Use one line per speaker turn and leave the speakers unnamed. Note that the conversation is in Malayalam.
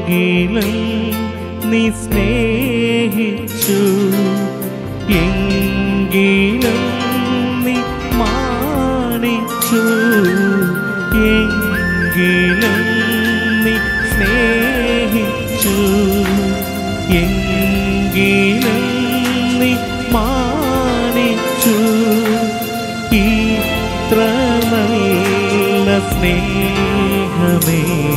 എങ്കിലും നീ സ്നേഹിച്ചു, എങ്കിലും നീ മാനിച്ചു, എങ്കിലും നീ സ്നേഹിച്ചു, എങ്കിലും നീ മാനിച്ചു. ഇത്ര നല്ല സ്നേഹമേ